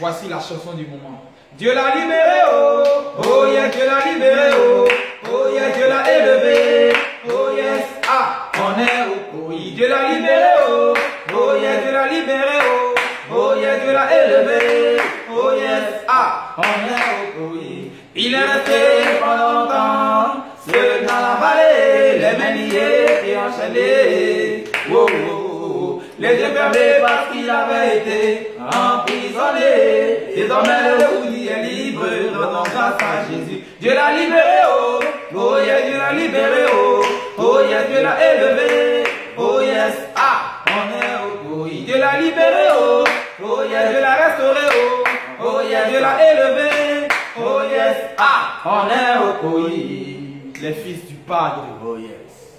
Voici la chanson du moment. Dieu l'a libéré, oh, oh yeah, Dieu l'a libéré, oh, oh yeah, Dieu l'a élevé, oh yes, ah, on est au pays. Dieu l'a libéré, oh, oh yeah, Dieu l'a libéré, oh, oh yeah, Dieu l'a élevé, oh yes, ah, on est au pays. Il est resté pendant longtemps, seul dans la vallée, les mains liées et enchaînées, oh, oh, oh, les yeux fermés parce qu'il avait été emprisonné. Désormais le oui est libre, rendons grâce à Jésus. Dieu l'a libéré, oh, oh yeah, Dieu l'a libéré, oh, oh yeah, Dieu l'a élevé, oh yes, ah, on est au pays. Dieu l'a libéré, oh, oh yeah, Dieu l'a restauré, oh, oh yeah, Dieu l'a élevé, oh yes, ah, on est au pays. Les fils du Padre, oh yes.